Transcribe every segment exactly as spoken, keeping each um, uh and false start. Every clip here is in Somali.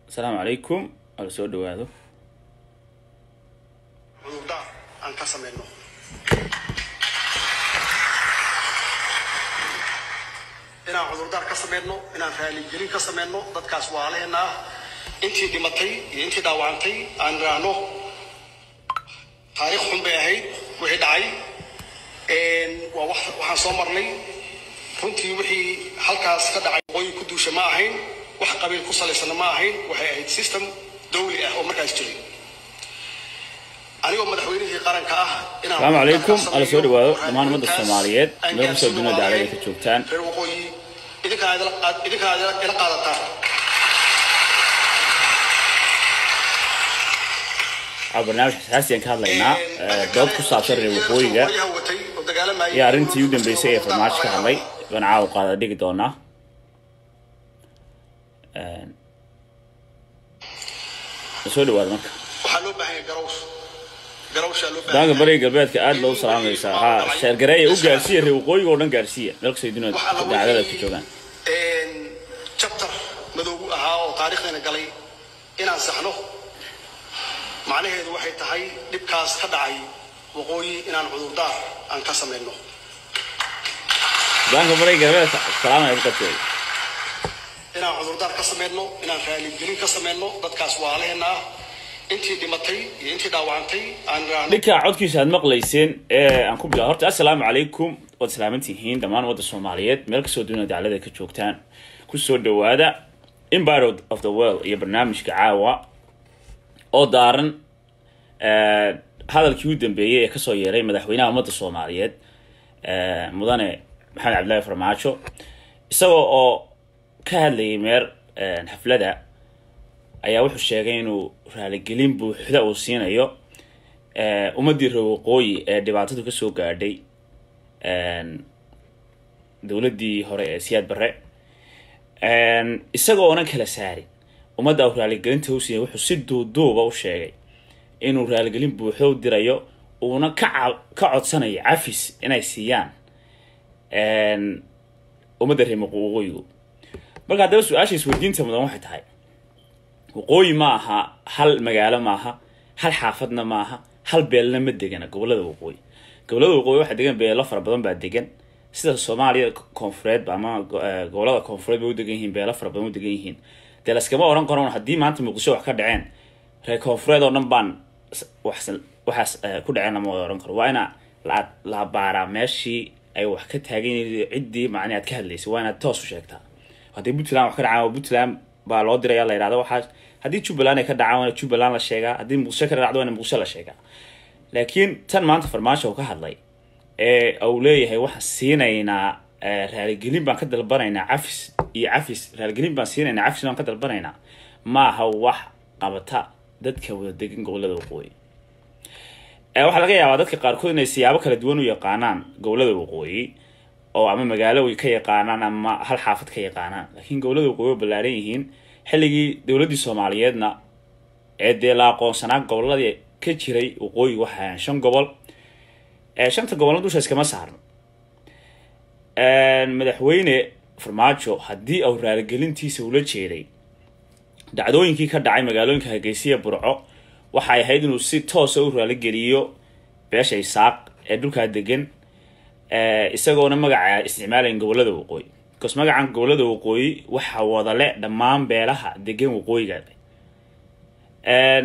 السلام عليكم على سؤال دوادو عذردار aan ka sameeyno inaan cudurdaar ka sameeyno inaan raali gelin ka sameeyno dadkaas waaleena intii dhimatay iyo intii dhaawacantay aan raano taariikh xun bay ahayd wixii dhacay een waa wax waxaan soo marnay runtii wixii halkaas ka dhacay qoy ku duusha ma ahayn wax qabiil ku salaysan ma ahayn waxay ahayd system dawli ah oo markaas jiray السلام عليكم على سؤال دوادو دمان مدة الصوماليات مدة سؤال دونا دعالي كتشوكتان برنامج حساسي ان كان لينا دوب كسابسر الوقوية يا رنتي يودن بيسيه فرماش كان لي بنعاو قادة ديك دونا سؤال دوادو مكا دانك بري قلبيتك aad loo salaamaysa ha sheer gareey u gaarsiiyay reeqooyiga oo dhan gaarsiiyay dalka Soomaaliya dacalada ku joogan een chapter madow ahaa oo taariikhdeena galay inaan saxno macnaheedu waxay tahay dibkaas ka dhacay waqooyi inaan cudurdaar aan ka sameeyno دانك بري قلبيتك salaamaysa qatay inaan cudurdaar ka sameeyno inaan raali gelin ka sameeyno dadkaas waaleena intii dhimatay iyo intii dhaawacantay aan raano ninka codkiisa aad maqlayseen ee aan ku bilaa horta assalaamu calaykum wad salaamantihiin dhamaan wadda Soomaaliyeed meel ka soo duuna dacalada ka joogtaan ku soo dhawaada Empire of the World iyo barnaamijka caawa oo daaran ee hadalkii u dambeeyay ee ka soo yeeray madaxweynaha ummadda Soomaaliyeed ee mudane Maxamed Cabdullaahi Farmaajo isagoo oo ka hadlayay meer xaflada ayaa wuxuu sheegay inuu raali gelin buuxda uu siinayo ee ummadii reeqooyi ee dhibaatadu ka soo gaadhay een dawladii hore ee Siyaad Barre een isagoo onan kala saarin ummadda uu raali gelinta uu siiyay wuxuu si duuduuba u sheegay inuu raali gelin buuxda u dirayo uuna ka ka codsanayo cafis inay siiyaan een ummadda reeqooyigu marka hadaba su'aashiis weydiinta mudan waxay tahay waqooyi ma aha hal magaalo ma aha hal xaafadna ma aha hal beelna ma degana gobolada waqooyi gobolada waqooyi waxa degan beelo fara badan baa degan sida Soomaaliya koonfureed ama gobolada koonfureed bay u degan yihiin beelo fara badan u degan yihiin dalaskama oran qaran hadii maanta Muqdisho wax ka dhaceen reer koonfureed oo dhan baan wax waxaas ku dhaceen ma oran karo waa ina la baara meeshii ay wax ka taagan cidii macnaheed ka hadlaysay waa ina toos u sheegtaa hadii Puntland wax ka dhacay Puntland baa loo diray la yiraahdo waxa hadii Jubaland ay ka dhacaan Jubaland la sheega hadii Muqdisho ka dhacdo in Muqdisho la sheega laakiin tan maanta Farmaajo ka hadlay ee uu leeyahay waxa siinayna raali gelin baan ka dalbanaynaa cafis iyo cafis raali gelin baan siinayna cafis baan ka dalbanaynaa ma aha wax qabata dadka wada degan gobolada waqooyi ee waxa laga yaabaa dadka qaar kood inay siyaabo kala duwan u yaqaanaan gobolada waqooyi oo ama magaalo way ka yaqaanaan ama hal xaafad ka yaqaanaan laakiin gobolada waqooyi balaaran yihiin xilligii dawladda Soomaaliyeedna ee de la aqoonsanaa gobolada ka jiray waqooyi waxa shan gobol ee shanta gobol dusha iskama saarno ee madaxweyne Farmaajo hadii uu raali gelintiisa ula jeeday dacdooyinkii ka dhacay magaalooyinka Hargeysa Burco waxa ay ahayd inuu si toos ah u raali geliyo beesha Isaaq ee dhulka degan ee isagoona magaca isticmaalayeen gobolada waqooyi because magacan gobolada waqooyi waxa wada leh dhamaan beelaha degan waqooyiga een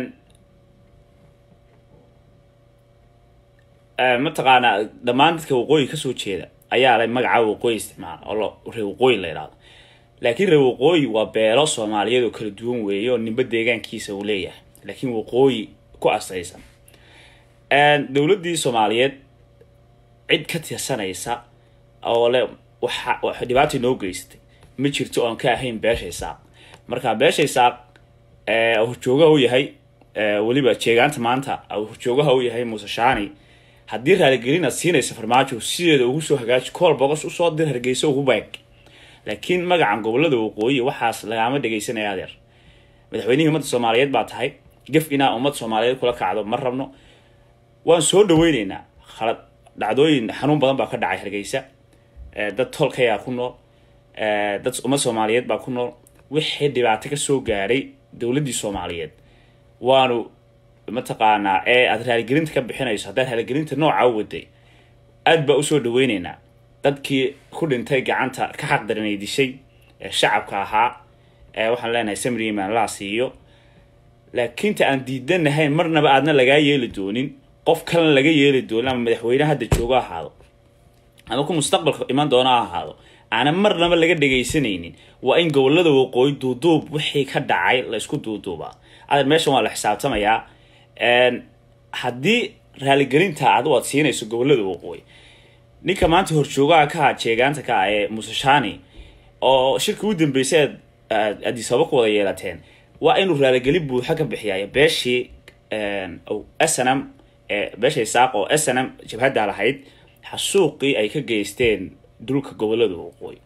ee mataqaana dhamaan dadka waqooyi ka soo jeeda ayaa leh magaca waqooyi isticmaal oo reer waqooyi la yiraahdo laakiin reer waqooyi waa beelo Soomaaliyeed oo kala duwan weeyo oo nimba deegaankiisa uu leeyahay laakiin waqooyi ku asaysan een dawladii Soomaaliyeed cid ka tirsanaysa oo le waxa wax dhibaato noo geystay ma jirto oo aan ka ahayn beesha Isaaq marka beesha Isaaq ee uu jooga uu yahay ee waliba jeegaanta maanta uu jooga uu yahay Muuse Shaani hadii raali gelin siinaysa Farmaajo sideeda ugu soo hagaaj kool boqos u soo dir Hargeysa ugu baag laakiin magacan gobolada waqooyi waxaas lagama dhageysanaya adeer madaxweynaha ummadda Soomaaliyeed baa tahay gaf ina ummadda Soomaaliyeed kula kacdo ma rabno waan soo dhaweyneynaa khalad dhacdooyin xanuun badan baa ka dhacay Hargeysa ee dad tolkaya ku nool ee dad umma Soomaaliyeed baa ku nool wixii dhibaato ka soo gaaray dowladii Soomaaliyeed waanu mataqaanaa ee aad raaligelinta ka bixinayso haddii raaligelinta nooca waday aad ba u soo dhaweyneynaa dadkii ku dhintay gacanta ka xaq daranay dishay ee shacabka ahaa ee waxaan leenahay samri imaan la siiyo laakiin ta aan diidanahay marnaba aadna laga yeeli doonin qof kale laga yeeli doonin ama madaxweynaha hadda jooga ahaado ama ku mustaqbalka iman doona ahaado ana marnaba laga dhageysanaynin waa in gobolada waqooyi duuduub wixii ka dhacay la isku duuduuba aad meeshan waa la xisaabtamayaa een hadii raaligelinta aad u adsiinayso gobolada waqooyi ninka maanta horjoogaha ka jeegaanta ka ee Musashani oo shirka u dambeysay Addis Ababa ku wada yeelateen waa inuu raaligelin buuxa ka bixiyaa beeshii een oo S N M ee beeshii saaq oo S N M jabhada lahayd xasuuqii ay ka geysteen dhulka gobolada waqooyi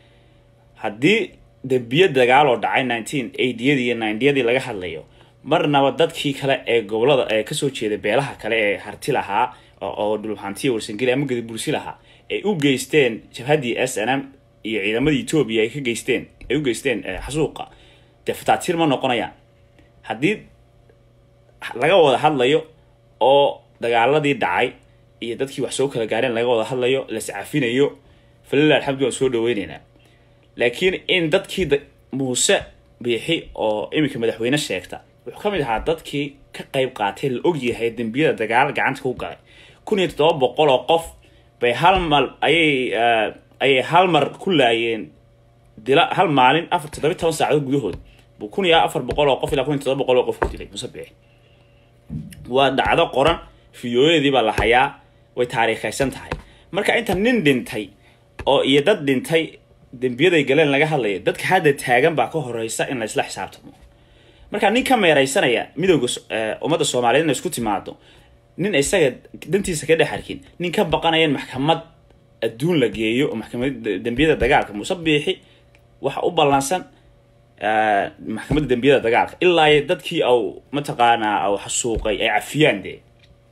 hadii dambiye dagaal oo dhacay nineteen eighty-yadii iyo ninety-yadii laga hadlayo marnaba dadkii kale ee gobolada ee ka soo jeeday beelaha kale ee harti lahaa oo dhulhantiyo warsangeli ama gadi bursi lahaa ay u geysteen jabhadii S N M iyo ciidamadii Itoobiya ay ka geysteen ay u geysteen xasuuqa daftaatiir ma noqonayaan hadii laga wada hadlayo oo dagaaladii dhacay iyo dadkii wax soo kala gaareen laga wada hadlayo la saafinayo falilaa alxamdu soo dhaweynayna laakiin in dadkii Muuse Biixi oo imika madaxweyne sheegta wuxuu kamid ahaa dadkii ka qayb qaatay la og yahay dambiyada dagaal gacanta ku galay kun iyo todoba boqol oo qof bay hal mal ay ay hal mar ku laayeen dila hal maalin afar todoba iyo toban saacadood gudahood buu kun iyo afar boqol oo qof ilaa kun iyo todoba boqol oo qof ku dilay Muuse Biixi waa dhacdo qoran fiyoyadii baa la hayaa way taariikhaysan tahay marka inta nin dhintay oo iyo dad dhintay dambiyada galeen laga hadlayo dadka hadda taagan baa ka horeysa in la isla xisaabtamo marka nin ka meeraysanaya midowga ummadda Soomaaliyeed isku timaado nin isaga dantiisa ka dhaxarkin nin ka baqanaya maxkamad adduun la geeyo oo maxkamadda dambiyada dagaalka Muuse Biixi waxa u balansan ee maxkamadda dambiyada dagaalka ilaa ay dadkii oo mataqaana oo xasuuqay ay cafiyaan de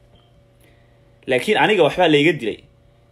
laakiin aniga waxba la iga dilay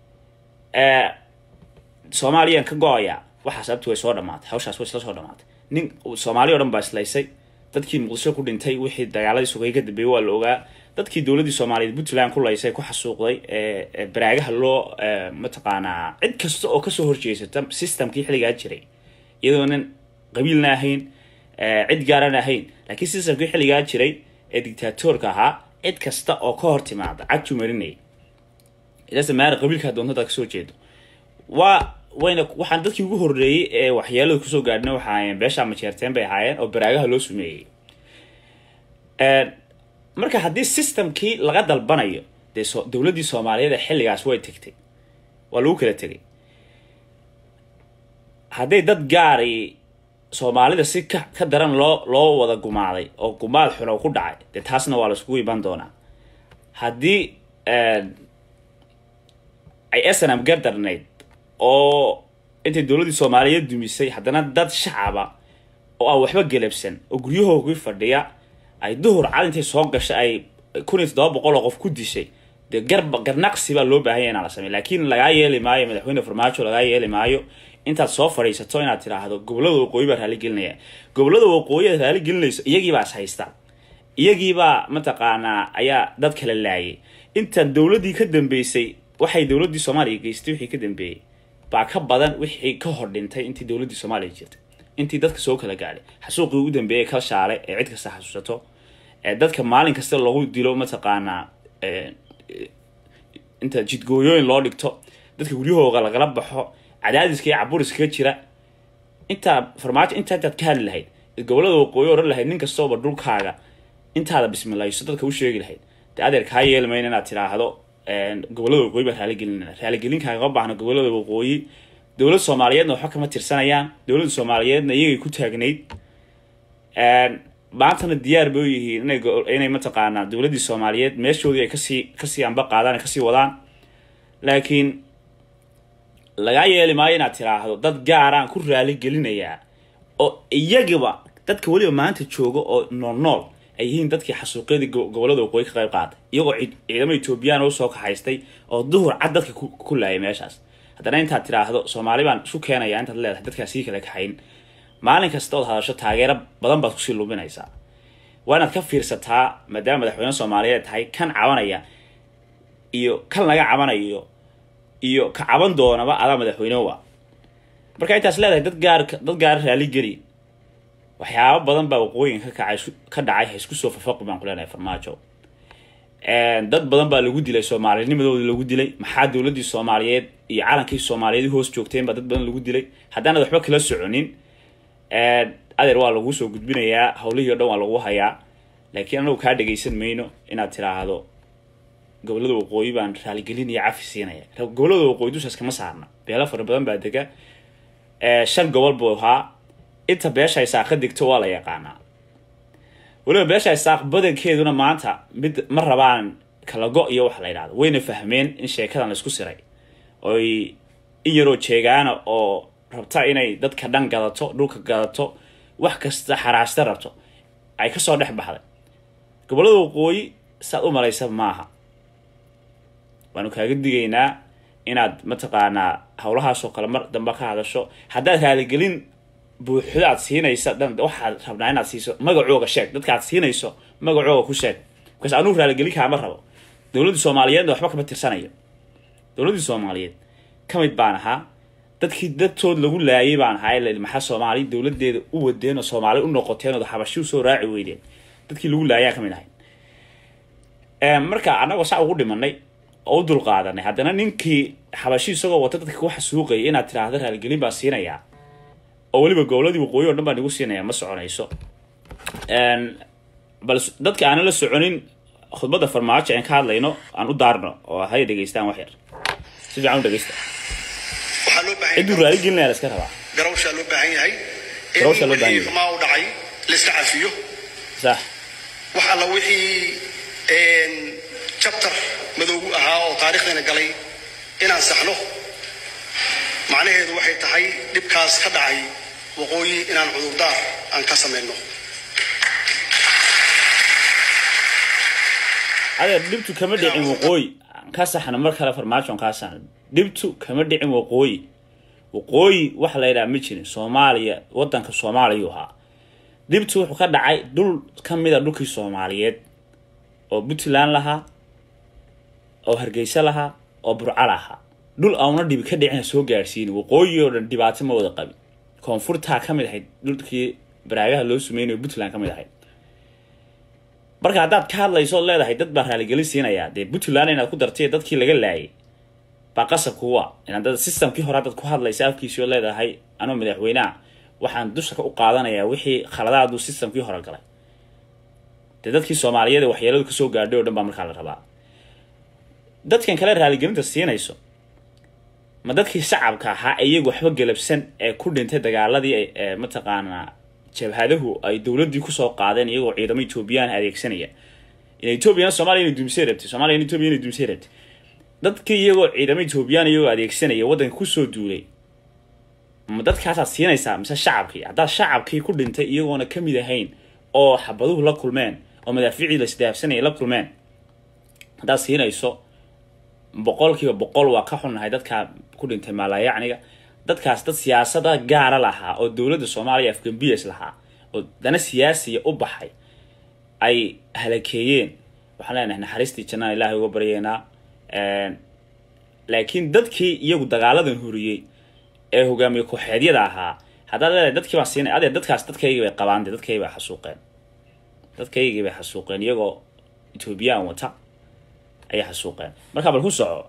ee Soomaaliyan ka gooya waxa sababtu way soo dhamaatay hawshaas way soo dhamaatay nin Soomaali oo dhan baa islaysay dadkii Muqdisho ku dhintay wixii dagaaladii sugay ka dambeeyay waa la ogaa dadkii dawladda Soomaaliyeed Puntland ku laysay ku xasuuqday ee baraagaha loo mataqaana cid kasta oo ka soo horjeesata systemkii xiliga jiray iyadoo nin qabiilna ahayn cid gaaran ahayn laakiin systemkii xiliga jiray ee dictatorka ahaa cid kasta oo ka hor timaada cagtu marinay ilaa maar qabiilka doontada ka soo jeedo waa wayna waxaan dadkii ugu horeeyay ee waxyeelada ku soo gaadhnay waxaan beesha ma jeerteen bay ahaayeen oo baraagaha loo sumeeyay ee marka hadii systemkii laga dalbanayo dawladii Soomaaliyeed xilligaas way tagtay waa lagu kala tagay hadii dad gaari Soomaalida si ka daran loo loo wada gumaaday oo gumaad xun ku dhacay de taasna waa la isku iban doonaa hadii ee ay S N M gardarneed oo inta dawladda Soomaaliyeed dumisay hadana dad shacaba oo aan waxba galabsan oo guryahooda fadhiya ay duhur caalintay soo gashay ay kun iyo todoba boqol oo qof ku dishay de garba garnaqsi baa loo baahan yahay in la sameeyo laakiin laga yeeli maayo madaxweyne Farmaajo laga yeeli maayo inta soo fariisato inaad tiraahdo gobolada waqooyi baa raali gelinaya gobolada waqooyi raali gelinayso iyagii baa haysta iyagii baa mataqaana ayaa dad kala laayay inta dawladii ka dambeysay waxay dawladii Soomaaliya geystay wixii ka dambeeyay baa ka badan wixii ka hor dhintay intii dawladii Soomaaliya jirtay intii dadka soo kala gaaray xasuuqii u dambeeyay ka shaale ee cid kasta xasuusato ee dadka maalin kasta lagu dilo mataqaana ee inta jidgooyooyin loo dhigto dadka guryahooda laga baxo cadaadiska iyo caburiska jira inta Farmaajo inta dad ka hadli lahayd gobolada waqooyi oo lahayd nin kasta oo dhulkaaga intaada bismillaah dadka u sheegi lahayd adeer ka yeelmeen inaad tiraahdo een gobolada waqooyi baa raali gelinayna raali gelinkaaga u baahan gobolada waqooyi dawladda Soomaaliyeedna waxa kama tirsanayaan dawladda Soomaaliyeedna iyagay ku taagneyd een baantana diyaar bay yihiin inay inay mataqaana dawladda Soomaaliyeed meeshoodii ay ka sii ka sii anba qaadaan ka sii wadaan laakiin laga yeeli maayo inaad tiraahdo dad gaar ah ku raali gelinaya oo iyagiba dadka waliba maanta joogo oo nool nool ay yihiin dadkii xasuuqyadii gobolada waqooyi ka qayb qaatay iyagoo ciidamada Itoobiya oo soo kaxaystay oo duhur cad dadka ku laayay meeshaas haddana inta tiraahdo Soomaali baan isu keenaya inta leedahay dadkaasi kala kaxayn maalin kasta oo hadasho taageero badan baad ku sii luminaysaa waanaad ka fiirsataa maadaama madaxweyne Soomaaliyeed tahay kan cabanaya iyo kan laga cabanayo iyo ka caban doonaba ada madaxweyne waa marka intaas leedahay dad gaar dad gaar raali gari waxyaabo badan baa waqooyinka ka kacay ka dhacay isku soo fafaq baan quleenay farmaajo ee dad badan baa lagu dilay Soomaalinimadooda lagu dilay maxaa dawladda Soomaaliyeed iyo calankii Soomaaliyeed hoos joogteen baa dad badan lagu dilay hadana waxba kala soconin ee adeer waa lagu soo gudbinayaa hawlihii dhan waa lagu hayaa laakiin anagu ka dhageysan mayno inaad tiraahdo gobolada waqooyi baan raali gelin iyo cafi siinaya gobolada waqooyi dushaas kama saarna beela fara badan baa dega ee shan gobol buu ahaa inta beesha ay saaq digto waa la yaqaanaa waliba beesha ay saaq badankeeduna maanta mid ma rabaan kala go iyo wax la yiraahdo wayna fahmeen in sheekadan la isku siray oo in yaro jeegaana oo rabta inay dadka dhan gadato dhulka gadato wax kasta xaraasta rabto ay ka soo dhex baxday gobolada waqooyi saad u malaysa maaha waanu kaaga digaynaa inaad mataqaanaa hawlahaas oo kale mar damba ka hadasho haddaad raali gelin buuxdaad siinaysa dhan waxaad rabnaa inaad siiso magacooga sheeg dadka aad siinayso magacooga ku sheeg because aanu raali gelin kaama rabo dawladda Soomaaliyeed waxba ka tirsanayo dawladda Soomaaliyeed kamid baan ahaa dadkii dadtood lagu laayay baan ahaa ilaa maxaa Soomaali dawladeeda u wadeen oo Soomaali u noqoteen oo xabashu soo raaci weydeen dadkii lagu laayay kamid ahay ee marka anagu sax ugu dhimanay oo dul qaadanay hadana ninkii xabashi isagoo wata dadka wax suuqay inaad tiraahdo raali gelin baa siinaya oo waliba goboladii waqooyi oo dhan baa nagu siinaya ma soconayso een bal dadka aan la soconin khudbada farmaajo aan ka hadlayno aan u daarno oo hay dhageystaan wax yar si fiican u dhageysta waxa loo baahan yahay raali gelin la iska rabaa garawsha loo baahan yahay garawsha loo baahan yahay ma u dhacay la iska cafiyo sax waxa la wixii een chapter madow ahaa oo taariikhdeena galay inaan saxno macnaheedu waxay tahay dibkaas ka dhacay waqooyi inaan cudurdaar aan ka sameeyno adeer dibtu kama dhicin waqooyi ka saxna mar kale farmaajo ka saxna dibtu kama dhicin waqooyi waqooyi wax la yiraahdo ma jirin Soomaaliya wadanka Soomaaliya aha dibtu wuxuu ka dhacay dhul kamida dhulkii Soomaaliyeed oo Puntland laha oo Hargeysa laha oo Burco laha dhul aawna dib ka dhicin soo gaarsiin waqooyi oo dhan dhibaato ma wada qabin koonfurta kamid ahayd dhulkii baraagaha loo sameeyay Puntland kamid ahayd marka hadaad ka hadlayso leedahay dad baa raali gelin siinaya de Puntland inaad ku dartay dadkii laga laayay ba qasab kuwa inaad dad systemkii hore dad ku hadlaysa afkiisii oo leedahay anoo madaxweynaha waxaan dusha ka u qaadanayaa wixii khaladaad uu systemkii hore galay dadkii Soomaaliyeed waxyeelada ka soo gaadhay oo dhan baa markaa la rabaa dadkan kale raali gelinta siinayso ma dadkii shacabka ahaa iyagu waxba galabsan ee ku dhintay dagaaladii ee mataqaana jabhadahu ay dawladii ku soo qaadeen iyagoo ciidamada Ethiopian adeegsanaya in Ethiopian Soomaaliya inay dumsay rabtay Soomaaliya Ethiopian inay dumsay rabtay dadkii iyagoo ciidamada Ethiopian iyagoo adeegsanaya wadanka ku soo duulay ma dadkaas aad siinaysaa mise shacabkii hadda shacabkii ku dhintay iyagoona kamid ahayn oo xabaduhu la kulmeen oo madaafiicii la isdaafsanay la kulmeen hadda siinayso boqolkiiba boqol waa ka xunahay dadka ku dhintay Malayacniga dadkaas dad siyaasada gaar ah laha oo dawladda Soomaaliya F K B S laha oo dana siyaasiga u baxay ay halakeeyeen waxaan leenahay naxariistii jannada Ilaahay uga baryeena ee laakiin dadkii iyagu dagaaladan huriyay ee hogaamiye kooxeedyada ahaa hadda leedahay dadkii baa siinay adeer dadkaas dadkayga bay qabaan dadkayga bay xasuuqeen dadkayga bay xasuuqeen iyagoo Ethiopian wata ay xasuuqeen marka bal ku soco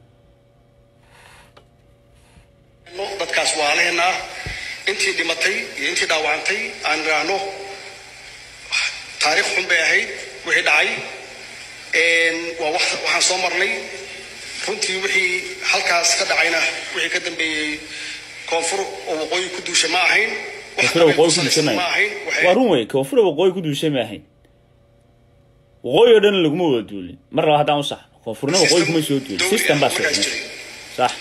dadkaas waa leena intii dhimatay iyo intii dhaawacantay aan raano taariikh xun bay ahayd wixii dhacay een waa wax waxaan soo marnay runtii wixii halkaas ka dhacayna wixii ka dambeeyay koonfur oo waqooyi ku duushay ma ahayn koonfur waqooyi ku duushay ma ahayn waa run way koonfur waqooyi ku duushay ma ahayn waqooyi dhan laguma wada duulin mar laba hadaan u sax koonfurna waqooyi kuma soo duulin system baa soo sax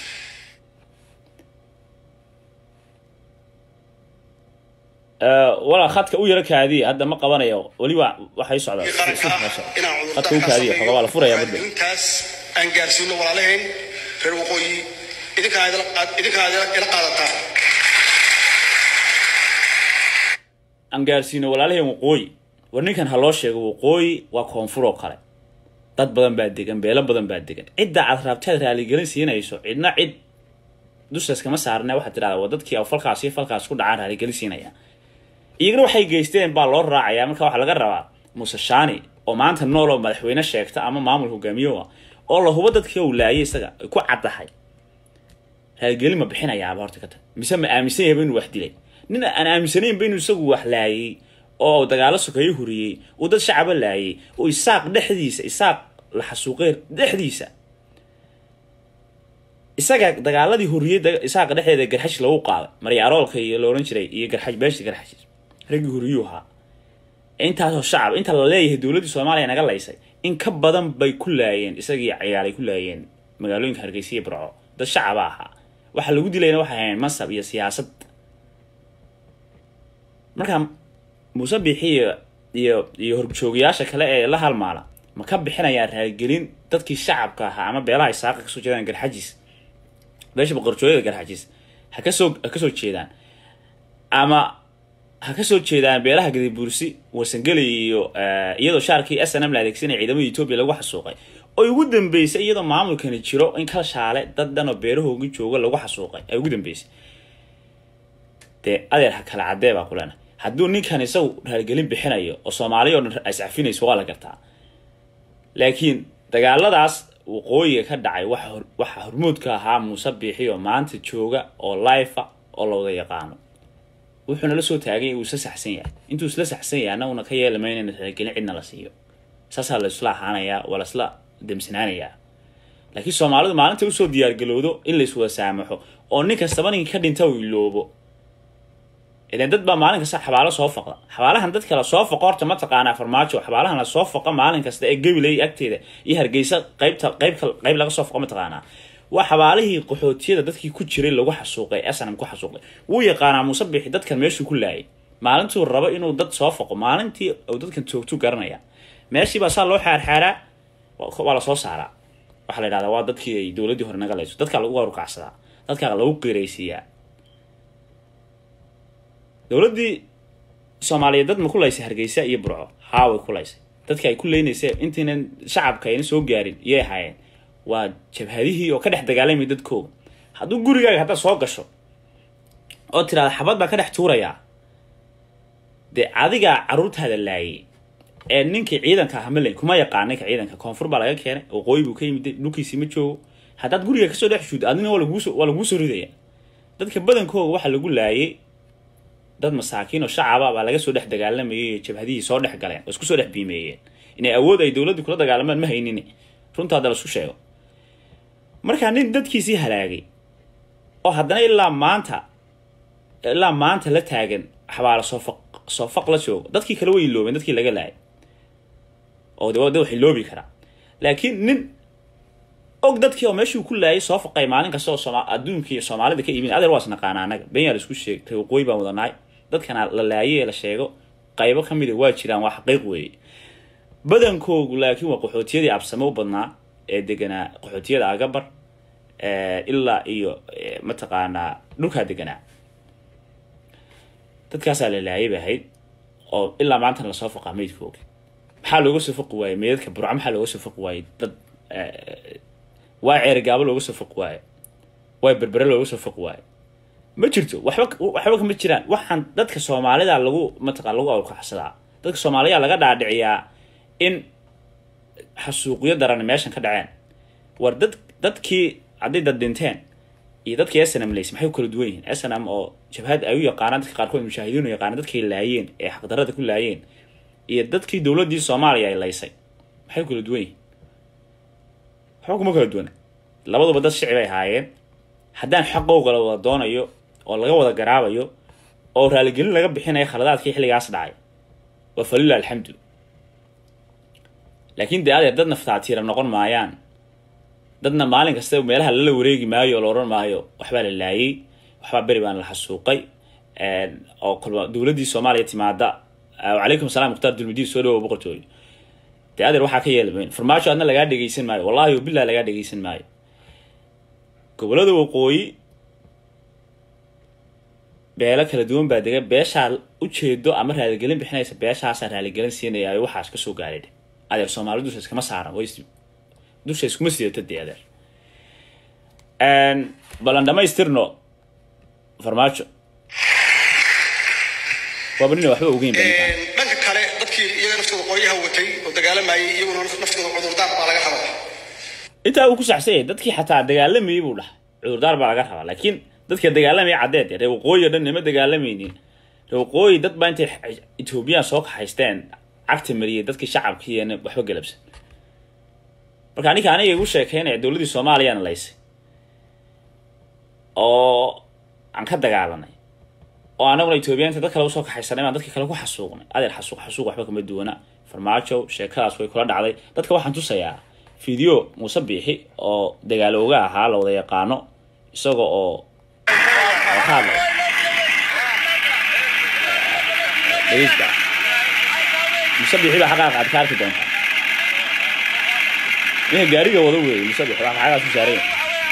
ولا خدك أو يرك هذه هذا ما قبنا يا ولي وا وحي صعدة خدك أو هذه فقط على فرة يا بدر كاس أنجارسين ولا لهن في الوقوي إذا كان هذا إذا كان هذا إلى قادته aan gaarsiino walaalaheen waqooyi war ninkan ha loo sheego waqooyi waa koonfur oo kale dad badan baa degan beelo badan baa degan cidda aad raabteed raali gelin siinayso cidna cid dushaas kama saarnaa waxa tiraahdaa waa dadkii aw falkaas iyo falkaas ku dhacaan raali gelin siinaya iyaguna waxay geysteen baa loo raacayaa marka waxa laga rabaa Muuse Shaani oo maanta nool oo madaxweyne sheegta ama maamul hogaamiyo oo la hubo dadkii uu laayay isaga ku cadahay raali gelin ma bixinayaa horta ka tan mise ma aaminsan yahay inuu wax dilay nin aan aaminsanayn inuu isagu wax laayay oo dagaalo sokeeyo huriyay oo dad shacab laayay oo isaaq dhexdiisa isaaq la xasuuqay dhexdiisa isaga dagaaladii huriyay isaaq dhexdeeda garxash lagu qaaday maryaarolka iyo looran jiray iyo garxash beeshi garxash ragi huriyuha intaas oo shacab inta la leeyahay dawladda Soomaaliya naga laysay in ka badan bay ku laayeen isagii ciyaalay ku laayeen magaalooyinka Hargeysa iyo Burco dad shacab ah waxa lagu dilayna waxa ahayn masab iyo siyaasad marka Muuse bixiyo iyo iyo horjoogayaasha kale ee la halmaala ma ka bixinayaan raaligelin dadkii shacabka ahaa ama beelaha isaaq ka soo jeedaan garxajis beesha boqortooyada garxajis ha ka soo ka soo jeedaan ama ha ka soo jeedaan beelaha Gadibuursi Warsangeli iyo iyadoo shaarkii S N M la adeegsanay ciidamada Itoobiya lagu xasuuqay oo ugu dambeysay iyadoo maamulkani jiro in kala shaale dad dhan oo beerahooga jooga lagu xasuuqay ay ugu dambeysay te adeer ha kala cadeey baa kulana hadduu ninkan isagu raaligelin bixinayo oo Soomaaliya oo ay saxafinayso waa la gartaa laakiin dagaaladaas waqooyiga ka dhacay waxa waxa hormuudka ahaa Muuse bixiyo maanta jooga oo live oo la wada yaqaano wuxuuna la soo taagay uu saxsan yahay intuu isla saxsan yahay una ka yeelmayna raaligelin cidna la siiyo saasa la isla haanaya wala isla demsinaanaya laakiin Soomaalidu maalinta u soo diyaar galowdo in la iswada saamaxo oo ninka sabanin ka dhinta uu iloobo إذا دد بمالك صح حبالة صوفقة حبالها دد كلا صوفقة أرت ما تقانا فرماتشو حبالها صوفقة مالك كسر الجو لي أكتيده يهر جيسة قيب قيب قيب لقى صوفقة ما تقانا وحباله قحوتية دد كي كتشري اللي وح السوقي أصلا مكوح السوقي ويقانا مصبح دد كان ماشي كله مالنتو الربع إنه دد صوفقة مالنتي أو دد كان تو تو قرنا يعني ماشي بس الله حار حارة ولا صوص على وحلا هذا واحد دد كي دولتي هرنا قليش دد كلا وقارو كعسرة دد كلا لو قريسية dawladii Soomaaliyeed dad ma ku leeyahay Hargeysa iyo Burco haawe ku leeyahay dadka ay ku leeyahay intiinan shacabka ay soo gaarin iyay hayeen waa jabhadihii oo ka dhex dagaalamay dadkooda haduu gurigaaga hada soo gasho oo tiraada xabad ba ka dhex tuuraya de adiga caruurtaada laayay ee ninkii ciidanka ahmaleyn kuma yaqaanay ka ciidanka koonfur baa laga keenay oo qooy buu ka yimid dhulkiisii ma joogo hadaad guriga ka soo dhex shuud adina wala guuso wala guuso ridaya dadka badankooda waxa lagu laayay dad masaakiin oo shacab ah laga soo dhex dagaalamay jabhadii soo dhex galeen oo isku soo dhex biimeeyeen inay awood ay dawladdu kula dagaalamaan ma haynin runta la isku sheego marka nin dadkiisii halaagay oo haddana ilaa maanta ilaa maanta la taagan xabaalo soo faq soo faq la joogo dadkii kale way iloobeen dadkii laga laayay oo dawladda wax iloobi kara laakiin nin og dadkii oo meeshii ku laayay soo faqay maalin kasta oo Soomaali adduunkii Soomaalida ka iibin adeer waasna qaanaanaga been yaa isku sheegtay waqooyi baan wadanaay dadkana la laayay la sheego qaybo kamid ah waa jiraan wax xaqiiq weey badankoodu laakiin waa qaxootiyadii absamo badnaa ee deganaa qaxootiyada agabar ee ilaa iyo ma taqaana dhulka deganaa dadkaas la laayay bahayd oo ilaa maanta la soo faqay meedkooda maxaa looga soo faqay waayay meedka Burco maxaa looga soo faqay waayay dad waa ceergaabo looga soo faq waay way berbere looga soo faq waay ma jirto waxba waxba kama jiraan waxaan dadka Soomaalida lagu mataqaan lagu awrkaxsadaa dadka Soomaaliya laga dhaadhiciyaa in xasuuqiyo daran meeshan ka dhaceen war dad dadkii haday dad dhinteen iyo dadkii S N M leys maxay kala duwan yihiin S N M oo jabhad ay u yaqaanaan dadka qaarkood mushaahidiin u yaqaanaan dadkii laayeen ee xaq darrada ku laayeen iyo dadkii dawladii Soomaaliya ay leysay maxay kala duwan yihiin حكم كلا دونا لابد بدأ الشعب هايين حدان حقه ولا ولا دونا يو ولا جوا ولا جرابة يو أو رالجين لقى بحين أي خلادات كي حلي عصر عاي وفلله الحمد لله لكن ده هذا بدنا في تعتير نقول معيان بدنا معلن كستو ميلها اللي وريجي مايو ولا ورا مايو وحبال اللاعي وحبال بريبان الحسوقي أو كل دولتي الصومالية تمادا وعليكم السلام مختار دولمدي سولو وبقرتوي تقدر واحد كيال بين فرماشو أنا لقاعد دقيسين معي والله وبالله لقاعد دقيسين معي قبل هذا وقوي beela kala duwan baa dega beeshaa ujeedo ama raaligelin bixinaysa beeshaasaa raaligelin siinaya ay waxaas ka soo gaaray adeer Soomaalidu dusha iskama saaran way dusha iskuma sidato dee adeer een balan dhamaystirno farmaajo وابني واحد وقين بني دنك kale dadkii iyaga naftooda qoryaha watay oo dagaalamayay iyaguna naftooda cudurdaar baa laga rabaa inta uu ku saxsay dadkii xataa dagaalamayay buu dhahay cudurdaar baa laga rabaa laakiin dadkii dagaalamay cadeed ee waqooyi dhan nima dagaalamaynin waqooyi dad baa intay Ethiopia soo kaxaysteen agta mariyay dadkii shacabkiina waxba galabsan marka aniga aniga igu sheekeynay dawladda Soomaaliya aan laysay oo aan ka dagaalanay oo anaguna Ethiopian dad kale soo kaxaysanay aan dadkii kale ku xasuuqnay adeer xasuuq xasuuq waxba kama duwana farmaajo sheekaas way kula dhacday dadka waxaan tusayaa video Muuse Biixi oo dagaalooga ahaa la wada yaqaano isaga oo qaado ayda Muuse Biixi baa xaqaa qaad kaarka doonta ee gaariga wada weey Muuse Biixi waxa xaqaa soo saaray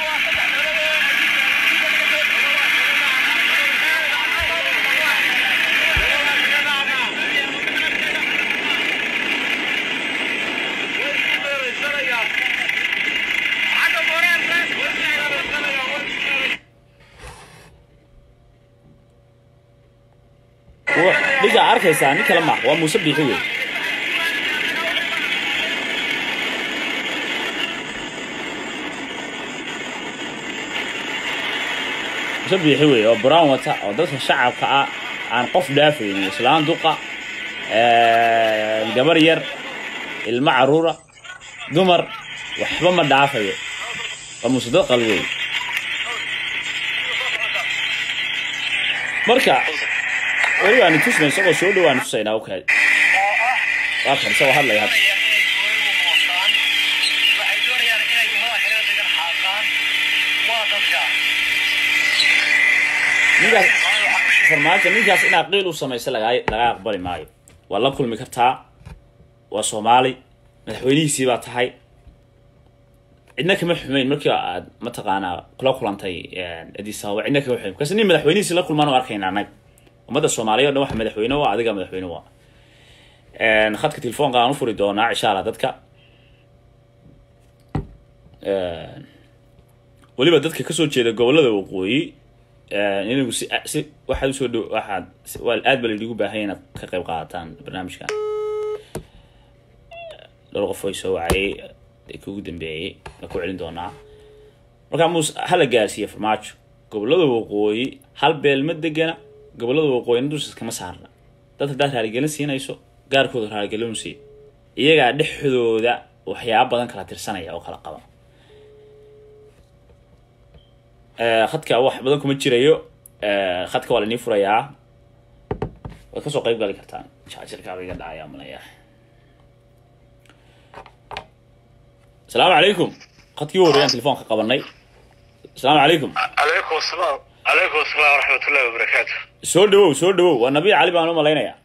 diga arkaysa ni kala ma waa Muuse Biixi weey Muuse Biixi weey oo brown wata oo dadka shacabka ah aan qof dhaafin islaan duqa ee gabar yar ilma caruura dumar waxba ma dhaafayo waa Muuse qalweey marka wali aan tusmay soo soo dhawaan tusayna oo kale waa kan soo hadlay had niga farmaajo nigaas ina qiil u sameeyay laga laga aqbali maayo waa la kulmi kartaa waa Soomaali madaxweynihiisii baa tahay cidna kama xumeyn markii aad ma taqaana kula kulantay Addis Ababa cidna kama xumeyn kaas nin madaxweynihiisii la kulmaan oo arkayna anag umada Soomaaliyeed waxa madaxweyne waa adiga madaxweyne waa een khadka telefoonka aan u furi doonaa insha Allah dadka een waliba dadka ka soo jeeda gobolada waqooyi ee inuu si waxa uu soo dhow waxa wal aad bal idigu baahan ka qayb qaataan barnaamijkan loo qofay soo wacay kugu dambeeyay la ku celin doonaa marka muus hala gaarsiyo farmaajo gobolada waqooyi hal beel ma degana gobolada waqooyi dusha kama saarna dad hadaa raaligelin siinayso gaarkooda raaligelin si iyaga dhexdooda waxyaabo badan kala tirsanaya oo kala qaba ee khadka wax badan kuma jirayo ee khadka wala ni furayaa way ka soo qayb gali kartaan shaajarka iga dhacaya malaya السلام عليكم قد يوري أنت تلفون قبلني السلام عليكم عليكم السلام عليكم السلام ورحمة الله وبركاته سول دو سول دو والنبي علي بانو مالينا يا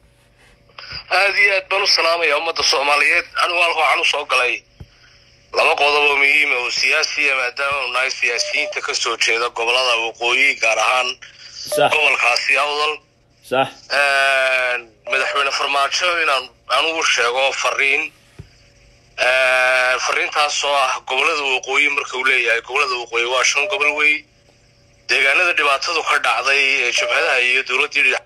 هذه بنو السلام يا أمة الصوماليات أنا والله عنو سوق لي لما قضوا مهمة وسياسية ما دام ناس سياسيين تكسر شيء ذا قبل هذا وقوي قارهان صح قبل خاصي أفضل صح مدحونا فرماتشو إن أنا وشجوا فرين fariintaas oo ah gobolada waqooyi marka uu leeyahay gobolada waqooyi waa shan gobol weey deegaanada dhibaatadu ka dhacday ee jabhadaha iyo dawladda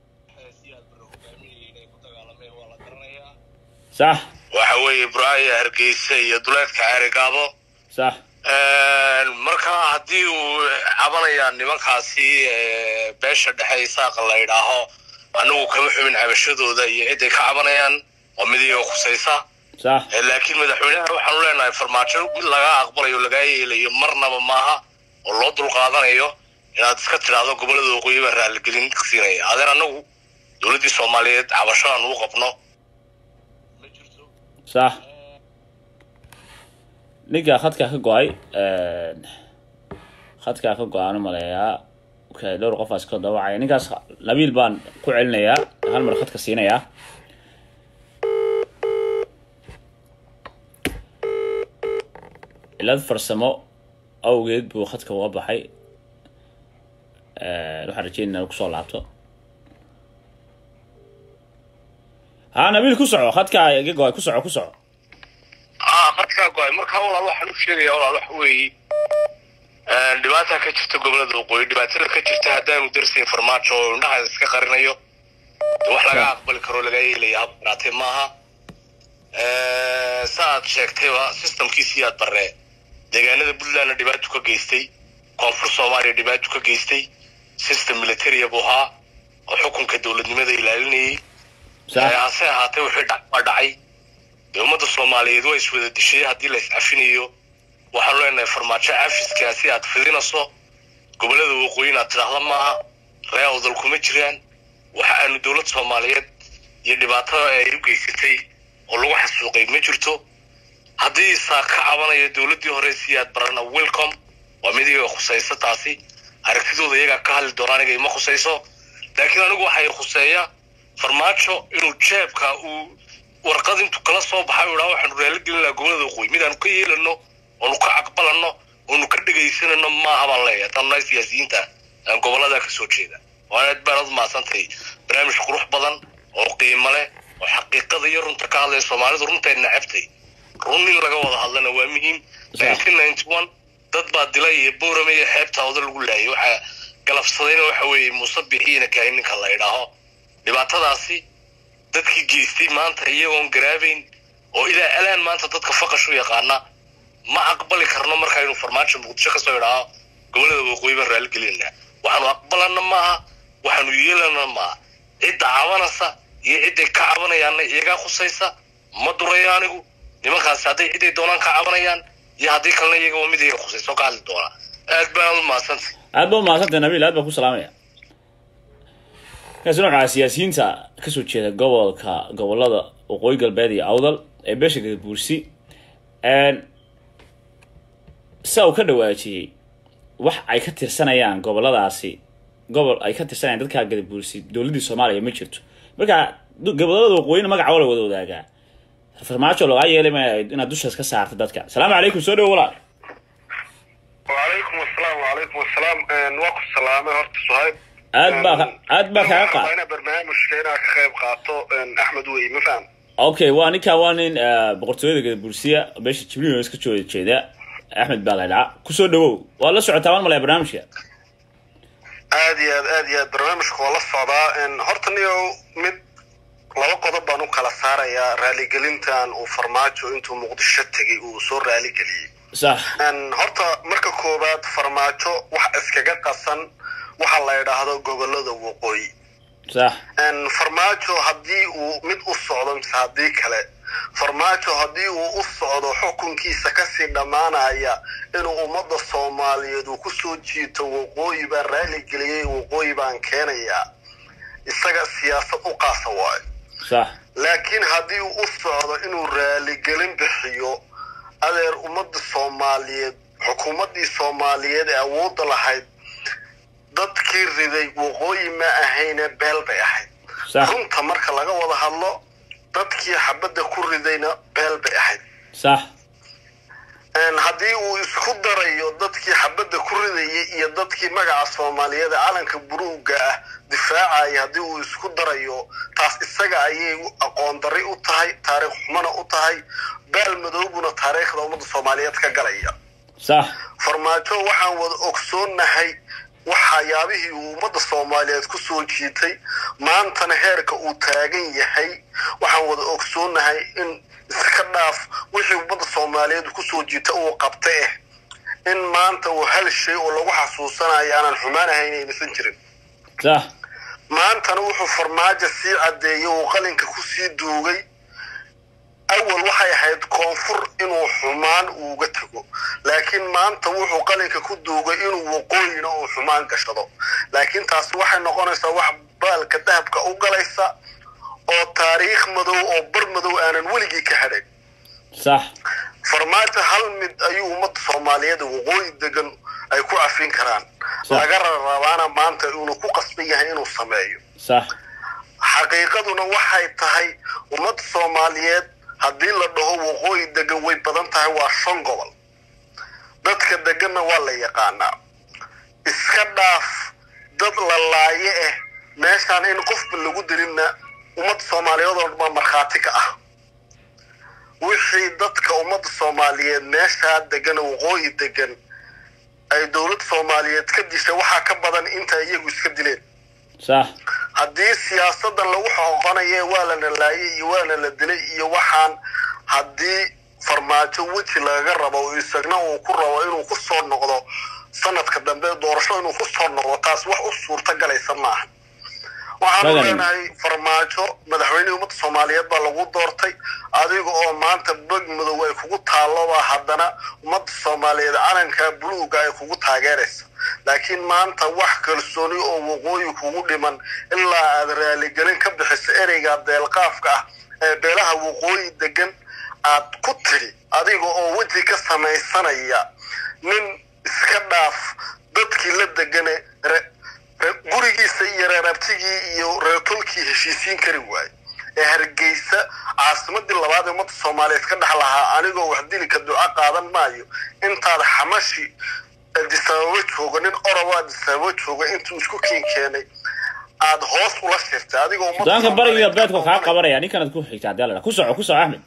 صح waxa weeye Braaya Hargeysa iyo duleedka Arigaabo صح marka hadii uu cabanayaan nimankaasi beesha dhaxaysa la yiraahdo anagu kama xubin cabashadooda iyo cid ay ka cabanayaan oo midiyo khusaysa صح لكن مدحوينها waxaan leenahay farmaajo mid laga aqbalayo laga yeelayo marnaba maaha oo loo dul qaadanayo inaad iska tiraado gobolada waqooyi baa raali gelin siinaya adeer anagu dawladda Soomaaliyeed cabashaan uu qabno صح niga khadka ka go'ay ee khadka ka go'aan malaya okay dhowr qof aska dawacay nigaas Nabil baan ku celinayaa hal mar khadka siinaya ilaad farsamo awgeed buu khadka uga baxay waxaan rajeynaa inuu kusoo laabto ها نبيل كسعو خدك جوي كسعو كسعو آه خدك جوي مركها والله الله حلو شيء والله الله حوي دبعتها كشفت قبل ذو قوي دبعتها كشفت هذا مدرسين فرماتشو نحن سكقرنا يو وحلا قبل كرول جاي لي هاب نعطي معها ساعة شكتها سيستم كيسيات برا دجاجنا بدلنا دبعتها كجيستي كونفور سومالي دبعتها كجيستي سيستم ميليتري أبوها وحكم كدولة لماذا يلالني هase ahaatee wixii dhacay ee ummadda Soomaaliyeed way iswada dishay hadii la iscafinayo waxaan leenahay farmaajo cafiskaasi aad fidinaso gobolada waqooyiga tiraahdo maaha reewdal kuma jiraan waxa aanu dawladda Soomaaliyeed iyo dhibaatada ay u geysatay oo lagu xasuuqay ma jirto hadii saa ka cabanayo dawladdii hore siyaad barana welcome waa mid ay khusayso taasi aragtidooda iyaga ka hadli doonaan inay ma khusayso laakiin anigu waxay khuseeyaa farmaajo inuu jeebka uu warqad intu kala soo baxay oo waxaan raali gelin gobolada waqooyi midaan ka yeelano oo nu ka aqbalano oo nu ka dhageysanano ma aha leeyahay tan siyaasiyiinta aan gobolada ka soo jeeda waa aad baad maasantay barnaamij qurux badan oo qiimo leh oo xaqiiqada iyo runta ka hadlay Soomaalidu runta ay nacabtay runtii laga wada hadlana waa muhiim nineteen ninety-one dad baa dilay boorame iyo xeebtooda lagu laayay waxa galafsadayna waxa weeye musabixiina ka ninka la yiraahdo dhibaatadaasi dadkii geystay maanta iyagoon garaabayn oo ilaa alaan maanta dadka faqashu yaqaana ma aqbali karno marka inuu farmaajo muqdisho ka soo yiraahdo gobolada waqooyi baan raali gelinaa waxaanu aqbalana maaha waxaanu yeelana maaha cid caawanaysa iyo cid ka cabanayaan iyaga khusaysa ma durayaanigu nimankaas haday cid ay doonaan ka cabanayaan iyo hadii kalena iyaga waa mid iyaga khusayso ka hadli doona aad baan maasantay aad baan maasantay nabiil aad baan ku salaamaya كاسون عسياسيين تا كسو جيدا gobolka gobolada waqooyi galbeed iyo awdal ee beesha Galbuursi een saw ka dhawaajiyay wax ay ka tirsanayaan goboladaasi gobol ay ka tirsanayaan dadka Galbuursi dawladda Soomaaliya ma jirto marka gobolada waqooyina magac wala wada wadaaga farmaajo loo yeelay ma inaad dushaas ka saarto dadka salaamu calaykum soo dhaw walaal wa alaykum asalaam wa alaykum asalaam wa ku salaamay horta Suhayb أدبا أدبا كعقا. أنا برنامج كنا خيب قاطو أحمد وي ما فهم. أوكي وأنا كوانين بقرطوية البورسية باش تجيبين ويسكت شوية كذا أحمد بالعلا كسر دو والله سعد طبعا ملا برنامج يا. أدي أدي برنامج خلاص صدا إن هرتنيو مد لو قضى بانو كلا سارة يا رالي قلنتان وفرماجو أنتو مقدشة تجي وصور رالي قلي. صح. إن هرتا مركب كوبات فرماجو وح إسكاجات قصن waxa la yiraahdo gobolada waqooyi sax aan farmaajo hadii uu mid u socdo misaadii kale farmaajo hadii uu u socdo xukunkiisa ka sii dhamaanaya inuu umada Soomaaliyeed uu ku soo jiito waqooyi baa raali geliyay waqooyi baan keenaya isaga siyaasad u qaasa waay sax laakiin hadii uu u socdo inuu raali gelin bixiyo adeer umada Soomaaliyeed xukuumadii Soomaaliyeed ee awood lahayd dadkii riday waqooyi ma ahayna beel bay ahayd runta marka laga wada hadlo dadkii xabada ku ridayna beel bay ahayd sax aan hadii uu isku darayo dadkii xabada ku ridayay iyo dadkii magaca Soomaaliyeed calanka buruuga ah difaacay hadii uu isku darayo taas isaga ayay aqoon dari u tahay taariikh xumana u tahay beel madowbuna taariikhda umada Soomaaliyeed ka galaya sax farmaajo waxaan wada ogsoonahay waxyaabihii umada Soomaaliyeed ku soo jiitay maantana heerka uu taagan yahay waxaan wada ogsoonahay in iska dhaaf wixii umada Soomaaliyeed ku soo jiitay oo qabtay in maanta uu hal shay oo lagu xasuusanayo aan xumaanahayn inaysan jirin sax maantana wuxuu farmaajo si cadeeyay oo qalinka ku sii duugay أول waxay ahayd koonfur inuu xumaan uga tago laakiin maanta wuxuu qalinka ku duugay inuu waqooyina uu xumaan gashado laakiin taas waxay noqonaysaa wax baalka dahabka u galaysa oo taariikh madow oo bar madow aanan weligii ka hadhin صح farmaajo hal mid ayuu umada Soomaaliyeed waqooyi degan ay ku afin karaan laga rabaana maanta inuu ku qasban yahay inuu sameeyo صح xaqiiqaduna waxay tahay umada Soomaaliyeed hadii la dhaho waqooyi degan way badan tahay waa shan gobol dadka deganna waa la yaqaanaa iska dhaaf dad la laaye eh meeshaan in qofba lagu dirinna ummad Soomaaliyeed oo dhan marxaati ka ah wixii dadka ummad Soomaaliyeed meesha degan waqooyi degan ay dawlad Soomaaliyeed ka dishay waxa ka badan inta iyagu iska dileen صح haddii siyaasadda lagu xoqonayo waa la laayay iyo waa la dilay iyo waxaan haddii farmaajo wixii laga rabo isagna uu ku rabo inuu ku soo noqdo sanadka dambe doorasho inuu ku soo noqdo taas wax u suurta galaysa maaha waxaan leenahay farmaajo madaxweyne ummadda Soomaaliyeed baa lagu doortay adiga oo maanta bag madow ay kugu taalo haddana ummadda Soomaaliyeed calanka buluuga ay kugu taageerayso laakiin maanta wax kalsooni oo waqooyi kugu dhiman ilaa aad raali gelin ka bixiso ereyga deelqaafka ah ee beelaha waqooyi degan aad ku tiri adiga oo wajhi ka samaysanaya nin iska dhaaf dadkii la degan gurigiisa iyo reerabtigii iyo reertolkii heshiisiin kari waay ee Hargeysa caasimadii labaad ee ummadda Soomaaliyeed ka dhaxlaha anigoo wax dili ka duca qaadan maayo intaad xamashi disaway joogan orawa disaway joogan intuu isku keen keenay aad hoos ula shirtay adigoo ummadda danka bariga beedka ka qabanaya ninkan ku xigta dalada ku soco ku soco Ahmed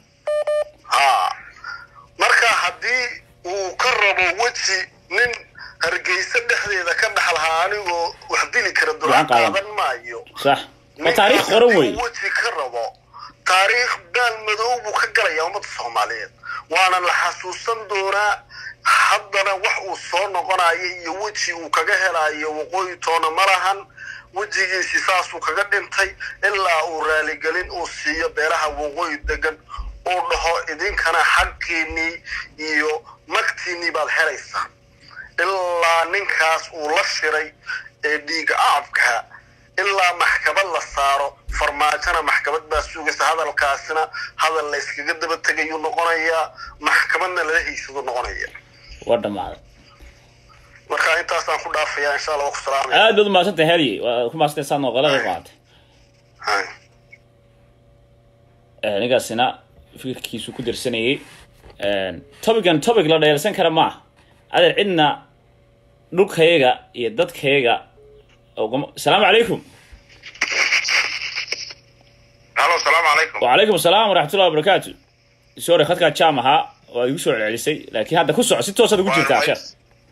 ha marka hadii uu ka rabo wajhi nin Hargeysa dhexdeeda ka dhaxlaha anigoo wax dili kara duca qaadan maayo صح ma taariikh qoran way wajhi ka rabo taariikh dal madow buu ka galaya ummadda Soomaaliyeed waana la xasuusan doonaa haddana wax uu soo noqonayo iyo wajhi uu kaga helayo waqooyi toona malahan wajigiisa saas uu kaga dhintay ilaa uu raali gelin uu siiyo beeraha waqooyi degan oo dhaho idinkana xaqiini iyo magtiini baad helaysaa ilaa ninkaas uu la shiray ee dhiig aabka ilaa maxkamad la saaro farmaajana maxkamad baa sugaysa hadalkaasina hadal la iskaga daba tagayo noqonaya maxkamadna la heysado noqonaya wadamaad marka intaas aan ku dhaafayaa insha Allah ku salaamay aad baad ma santa heli ku ma santa sano qalad qaatay hay ee nigaasina fikirkiisu ku dirsanayay ee topican topic la dheersan kara ma adeer cidna dhulkayga iyo dadkayga السلام عليكم الو السلام عليكم وعليكم السلام ورحمه الله وبركاته سوري خدك جامعها waa soo celisay laakiin hadda ku soco si toos ah ugu jirtaa sheekh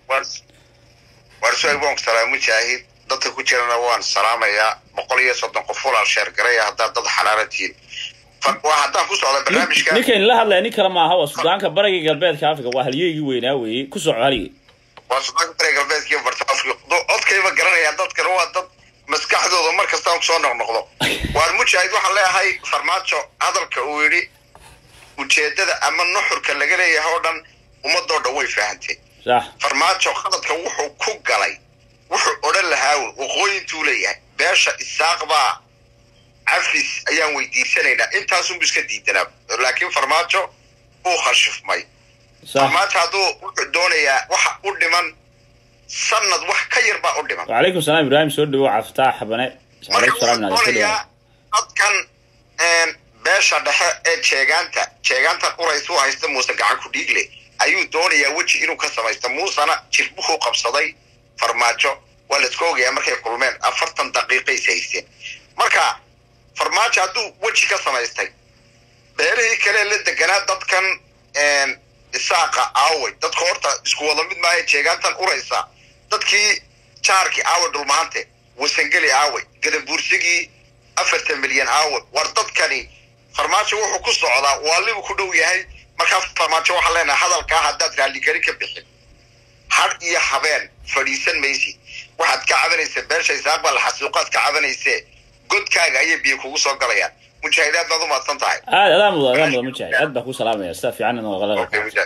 warso ibon salaam mujaahid dadka ku jirana waan salaamaya boqol iyo soddon qof oo sheer garay hadda dad xalaalatiin waa hadda ku socda barnaamijka ninkan la hadlay nin kala ma aha waa Suudaanka bariga galbeedka Afrika waa halyeeygi weynaa weey ku soco haliyay waa Suudaanka bariga galbeedka barta Afrika odkayba garanaya dadka waa dad maskaxdooda markasta oo soo noqnoqdo waa mujaahid waxa leeyahay farmaajo hadalka uu yiri ujeedada ama nuxurka laga leeyahay oo dhan ummadooda way faahantay صح farmaajo khadadka wuxuu ku galay wuxuu oran lahaa waqooyintu leeyahay beesha isaaqba afis ayaan weydiisanaynaa intaas uu iska diidanaa laakiin farmaajo uu khashifmay صح farmaajo haduu doonayaa waxa u dhiman sanad wax ka yar baa u dhiman وعليكم السلام إبراهيم سود وعفتاح حبنا عليكم السلام عليكم dadkan een beesha dhexe ee jeegaanta jeegaanta qoraysu haysta Muuse gacan ku dhiigle ayuu doonayaa waji inuu ka samaysto Muusana jirbuhu qabsaday farmaajo wala isku ogeeyay markay kulmeen afartan daqiiqo isaysay marka farmaajo haduu waji ka samaystay beerihii kale la deganaa dadkan een isaaqa aaway dadka horta isku wada mid maahay jeegaantan uraysa dadkii jaarki aaway dhulmaante wasangeli aaway gadabuursigii afartan milyan aaway war dadkani farmaajo wuxuu ku socdaa waliba ku dhow yahay marka farmaajo waxa leenahay hadalka haddaad raali gari ka bixin har iyo habeen fadhiisan maysi waxaad ka cabanaysaa beesha isaaqba la xasuuqaad ka cabanaysaa godkaaga ayay biyo kugu soo galayaan mujaahidaad baad u maadsan tahay aad aad mudan aad mudan mujaahid aad baa ku salaamaya sida fiican oo qalad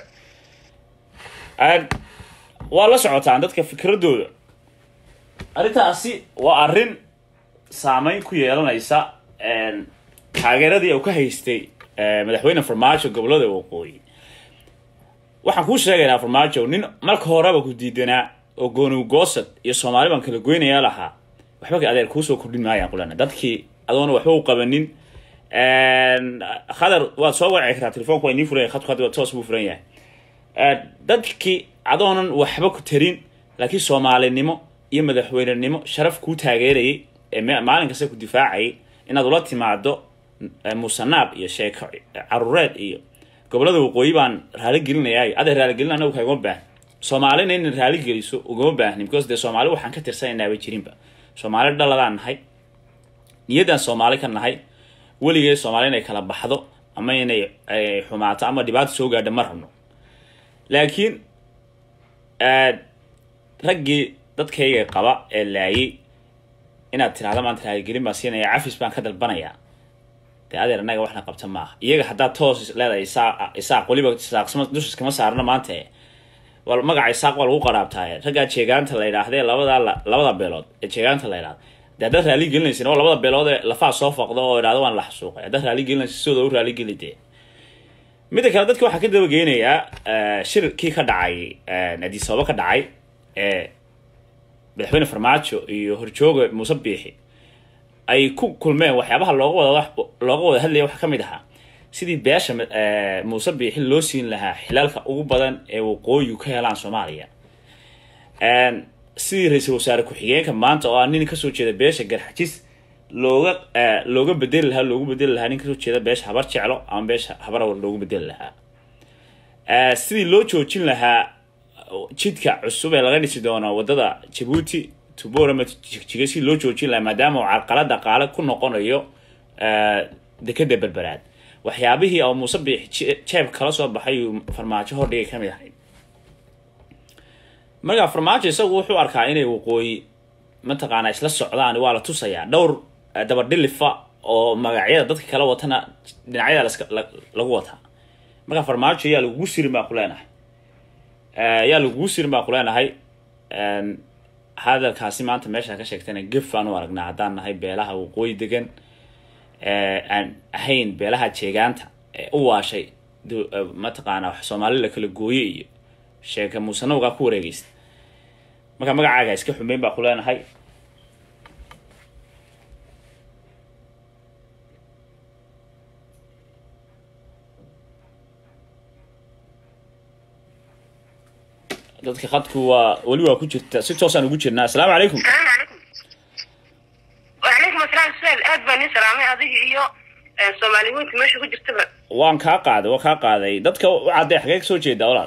aad waa la socotaan dadka fikradooda arrintaasi waa arrin saameyn ku yeelanaysa een taageeradii uu ka haystay madaxweyne farmaajo gobolada waqooyi waxaan ku sheegaynaa farmaajo nin marka horeba ku diidanaa oo gooni goosad iyo Soomaali baan kala goynaya lahaa waxba ka adeer ku soo kordhin maayaan qulana dadkii adoona waxba u qabanin een khadar waa soo wacay karaa telefoonku ay nii furay khadku hadda toos buu furan yahay dadkii adoonan waxba ku tarin laakiin Soomaalinimo iyo madaxweynenimo sharaf ku taageerayay ee maalin kasta ku difaacay inaad ula timaado musanaab iyo sheeko caruureed iyo gobolada waqooyi baan raali gelinayaa adeer raali gelin anagu kaga baahan Soomaalina in raali geliso uga baahan because de Soomaali waxaan ka tirsanaynaa way jirinba Soomaali dhaladaan nahay niyadan Soomaali ka nahay waligay Soomaalina ay kala baxdo ama inay xumaato ama dhibaato soo gaadho marno laakiin ee ragii dadkayga qaba ee laayay inaad tiraahdo maanta raali gelin baa siinaya cafis baan ka dalbanayaa adeer anaga waxna qabta ma aha iyaga hadaa toos leedahay isaa isaa qoliba saaqsama dushis kama saarna maanta wal magaca isaaq wal ugu qaraabtaay raga jeegaanta la yiraahday labada labada beelood ee jeegaanta la yiraahdo dad raali gelinaysa oo labada beelood ee lafa soo faqdo oo yiraahdo waan la xasuuqay dad raali gelinaysa sidoo raali gelidee mid kale dadka waxa ka daba geenaya shirkii ka dhacay nadi sabab ka dhacay ee madaxweyne Farmaajo iyo horjooga Muuse Biixi ay ku kulmeen waxyaabaha looga wada wax looga wada hadlay wax kamid ah sidii beesha Muuse Biixi loo siin lahaa xilaalka ugu badan ee waqooyi ka helaan Soomaaliya een sidii ra'iisul wasaare ku xigeenka maanta oo nin ka soo jeeda beesha Garxajis looga looga bedel lahaa loogu bedel lahaa nin ka soo jeeda beesha Habar Jeclo ama beesha Habar loogu bedel lahaa ee sidii loo joojin lahaa jidka cusub ee laga dhisi doono wadada Djibouti tuboorama jigasi loo joojin la maadaama uu carqalada qaale ku noqonayo ee dekada Berberaad waxyaabihii oo Muuse Biixi jeeb kala soo baxay Farmaajo hordhigay kamid ahay marka Farmaajo isagu wuxuu arkaa inay waqooyi mataqaana isla socdaan waa la tusayaa dhowr dabar dhilifa oo magacyada dadka kala watana dhinacyada lagu wataa marka Farmaajo yaa lagu sirin baa kuleenahay ee yaa lagu sirin baa kuleenahay een هذا الكاسي ما أنت ماشي كشكتنا جفان ورقنا عدنا هاي بيلها وقوي دجن أن هين بيلها تيجانتا أول شيء دو ما تقانا حسام لك الجوي شيء كموسنا وقاكورة جيست ما كان مقعد جايس كيف مين بقولنا هاي dadka khadku waa wali waa ku jirta si toos aan ugu jirnaa assalaamu calaykum assalaamu calaykum wa calaykum asalaam su'aal aad baan salaamay adiga iyo Soomaaliyeed meesha ku jirtaba waan ka qaaday waan ka qaaday dadka u caday xagee ka soo jeeda walaal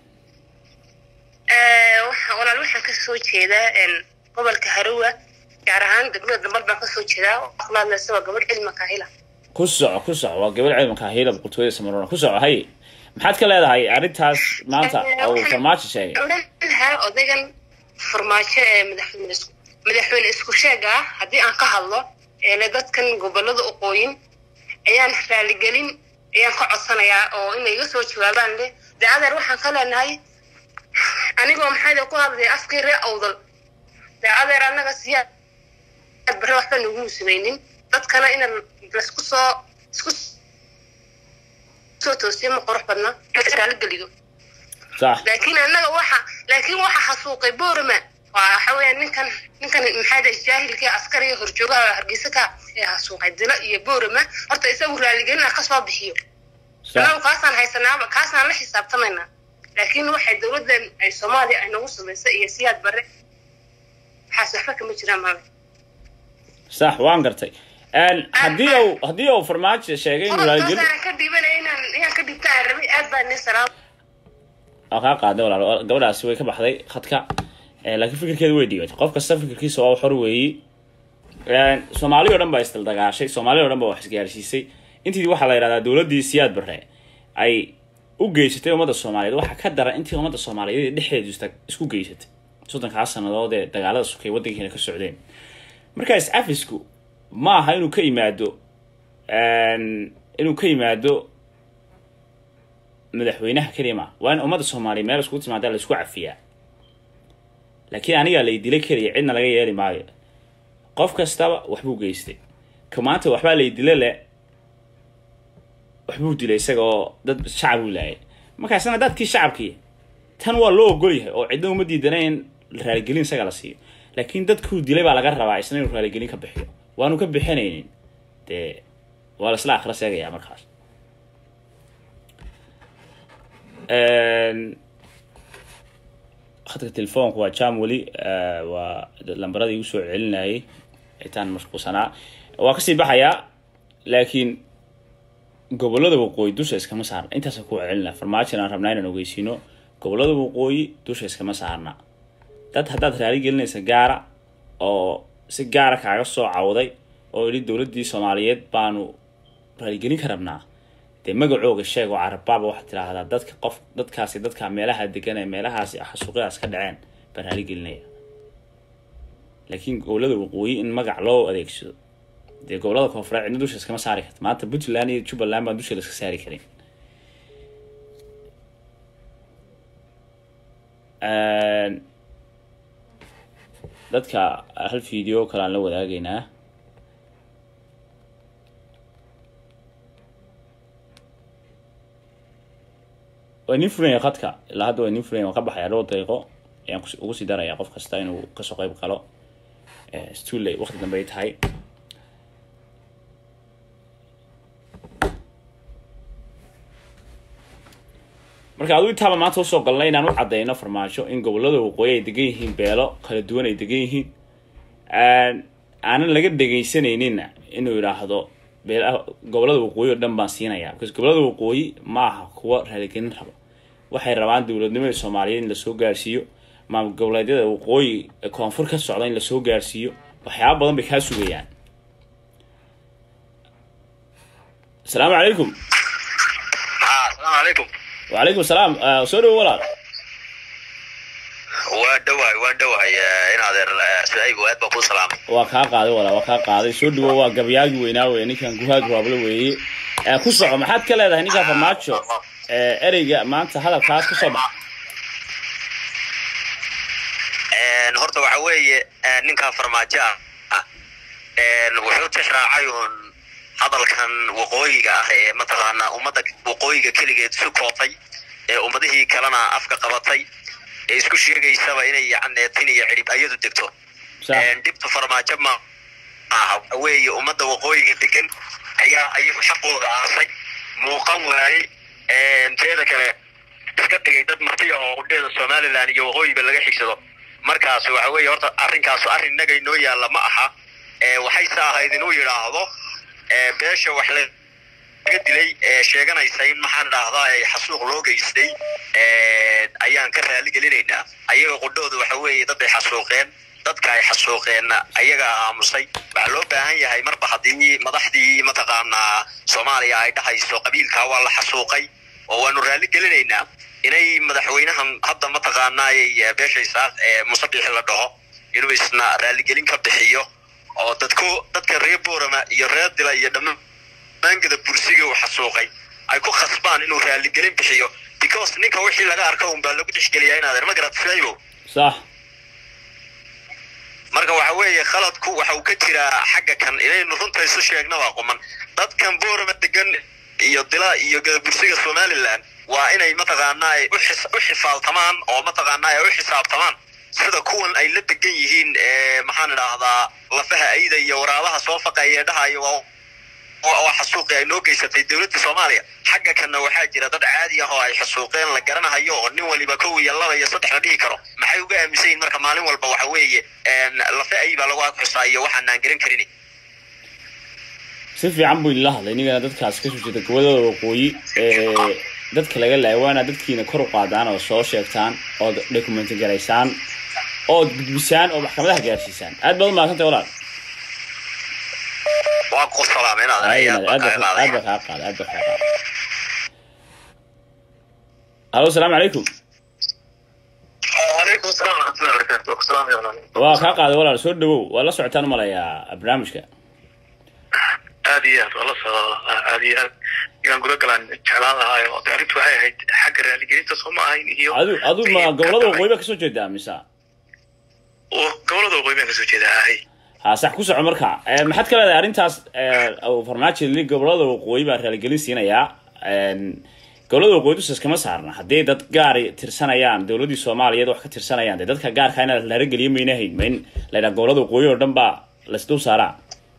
ee waxa walaal waxa ka soo jeeda in gobolka Haruwa gaar ahaan degmada Dambar baan ka soo jeedaa aqlaad la soo gobol cilmi ka hela ku soco ku soco waa gobol cilmi ka hela qotooyada Soomaaliyeed ku soco hay maxaad ka leedahay arintaas maanta oo Farmaajo sheegay ha odagan Farmaajo ee madaxweyne isku madaxweyne isku sheega hadii aan ka hadlo ee dadkan gobolada u qooyin ayaan raali gelin ayaan ka codsanayaa oo inay iga soo jawaabaan le daadeer waxaan ka leenahay anigoo maxay ku hadlay afkii ree awdal daadeer anaga siyaad bari waxba nagu sameeynin dadkana in la isku soo isku soo toosiyay ma qurux badna raali geliyo صح لكن أنا واحد لكن واحد حسوق بورما وحوي ninkan ninkan maxay day jaahilkii askari horjooga hargeysa ee xasuuq dila iyo boorama horta isagu raali gelina ka soo bixiyo anaa qaasan haysanaa kaasna la xisaabtamayna laakiin waxay dawladdan ay Soomaaliya ay nagu sameysay iyo siyaad bare xasafa kama jiraan ma صح waan gartay aan hadii uu hadii uu Farmaajo sheegay inuu raali gelin ka dibanay inaan inaan ka dibta arabi aad baan salaam aka qaado walaal gabadhaas way ka baxday khadka ee laakiin fikirkeedu way dhiibay qof kasta fikirkiisa waa xor weeyay ee Soomaaliya oo dhan baa isla dagaashay Soomaaliya oo dhan baa wax isgaarsiisay intii waxa la yiraahdaa dawladii siyaad barre ay u geysatay umada Soomaaliyeed waxa ka daran intii umada Soomaaliyeed dhexdeedu isku geysatay soddonka sanadood ee dagaalada sukay wadankeena ka socdeen marka is afisku ma aha inuu ka yimaado een inuu ka yimaado madaxweynaha kaliya waan umada Soomaaliyeed meel isku timaada la isku cafiyaa laakiin aniga la idilay kaliya cidna laga yeeli maayo qof kasta wax buu geystay kamaanta waxba la idilay le wax buu dilay isagoo dad shacab u laayay marka sana dadkii shacabkii tan waa loo ogol yahay oo cidna uma diidaneen raali gelin isaga la siiyo laakiin dadku dilay baa laga rabaa isna inuu raali gelin ka bixiyo waanu ka bixinaynin de wala isla akhra sheegaya markaas een خدك التليفون هو جام ولي آه ولمبرة يوسف علناي إتان مشكوسنا وقصي بحياة لكن قبل هذا وقوي دوش إسكام سعر أنت سكوا علنا فرماتش أنا ربنا نوجيسينو قبل هذا وقوي دوش إسكام سعرنا تات هذا ترى قلنا سجارة أو سجارة كعصو عوضي أو يريد دولة دي صوماليات بانو رجلين كربنا dee magacooga sheeg oo carababa waxa tiraahdaa dadka qof dadkaasi dadka meelaha degan ee meelahaasi xasuuqaas ka dhaceen baraali gelinaya laakiin gobolada waqooyi in magac loo adeegsado dee gobolada koonfureed in dusha iskama saari karto maanta Puntland iyo Jubaland baan dusha iska saari karin een dadka hal video kala la wadaagaynaa ونفرين خدك لا هذا ونفرين وقبح يا رود طريقه يعني وقصي دار يا قف كستين وقصو قيب قلو استولي وقت دنبيت هاي marka adu inta ma soo soo galnay inaan u cadeeyno farmaasho in gobolada waqooyi ay degan yihiin beelo kala duwan ay degan yihiin aan aan laga dhageysanaynin inuu yiraahdo beelaha gobolada waqooyi dhan baan siinaya because gobolada waqooyi ma aha kuwa raaligelin rabo waxay rabaan dawladnimada Soomaaliyeed in la soo gaarsiiyo maam goboleedyada waqooyi koonfur ka socda in la soo gaarsiiyo waxyaabo badan bay ka sugayaan السلام عليكم اه السلام عليكم وعليكم السلام سوري ولا ودواي ودواي ان هذا سعيد واد بكو سلام وكا قاده ولا وكا قاده soo dhawo waa gabyaagu weynaa weey ninkan guhaad waabla weeyay ee ku soco maxaad ka leedahay ninka farmaajo ee ereyga maanta hadalkaas ku soo bax een horta waxa weeye ninka farmaajo ah een wuxuu tixraacay hadalkan waqooyiga ah ee mataqaana ummadda waqooyiga kaligeed soo koobtay ee ummadihii kalena afka qabatay ee isku sheegaysaba inay yacni tin iyo cirib ayadu degto een dibta farmaajo ma aha weeye ummadda waqooyiga degan ayaa ayagu xaqooda aasay muuqan waayay een teeda kale iska dhigay dad martiyo oo udheeda Soomaaliland iyo waqooyiga laga xigsado markaas waxa weeye horta arrinkaas arrin naga inoo yaala ma aha ee waxay saahayd inuu yiraahdo ee beesha wax la dilay ee sheeganaysa in maxaan raahdaa ay xasuuq loo geystay ee ayaan ka raali gelinaynaa ayaga qodooda waxa weeye dad ay xasuuqeen dadka ay xasuuqeen ayaga aamusay waxa loo baahan yahay marba hadii madaxdii mataqaana Soomaaliya ay dhahayso qabiilka waa la xasuuqay oo waanu raali gelinaynaa inay madaxweynahan hadda mataqaana ay beeshaysa ee musabbix la dhaho inuu isna raali gelin ka bixiyo oo dadku dadka reer Boorama iyo reer Dila iyo dhamaan bangada bursiga waxa suuqay ay ku khasbaan inuu raali gelin bixiyo because ninka wixii laga arko un baa lagu tixgeliyaa inaad ma garad fiibo صح marka waxa weeye khaladku waxa uu ka jira xagga kan inaynu runta isu sheegno waa quman dadkan Boorama degan iyo Dila iyo bursiga Somaliland waa inay mataqaana ay u xifaaltamaan oo mataqaana ay u xisaabtamaan sida kuwan ay la degan yihiin ee maxaan raahdaa lafaha ayda iyo waraabaha soo faqaya dhahayo oo xasuuqay ay loo geysatay dawladda Soomaaliya xagga kana waxa jira dad caadi ah oo ay xasuuqeen la garanayo oo nin waliba kow iyo laba iyo saddex la dhihi karo maxay uga aaminsan marka maalin walba waxa weeye een lafa ay baa lagu xusaayo waxaan aan garan karin si fiican buu ilaaha iniga dadkaas ka soo jeeda gobolada waqooyi ee dadka laga laawaana dadkiina kor u qaadaan oo soo sheegtaan oo document gareysaan oo gudbisaan oo maxkamadaha gaarsiisaan aad baad u maaqantay walaal waa ku salaamina aad aad aad aad aad الو السلام عليكم وعليكم السلام ورحمه الله وبركاته السلام عليكم waa ka qaaday walaal soo dhawow wala socotaan malaya barnaamijka aadiya wala soo aadiya inaan guda galaan jeclaan lahaa oo taariikhdu waxay ahayd xagga raaligelinta Soomaaliya iyo adu adu ma gobolada waqooyi ka soo jeedaa mise oo gobolada waqooyi ka soo jeedaa ha sax ku soco marka ee maxad ka leedahay arintaas ee farmaajo li gobolada waqooyi baa raaligelin siinaya een gobolada waqooyi iskama saarna hadii dad gaar tirsanayaan dawladda Soomaaliyeed wax ka tirsanayaan dadka gaarka in la raaligelin meeynahayn min leeyahay gobolada waqooyi oo dhan baa la isdul saaraa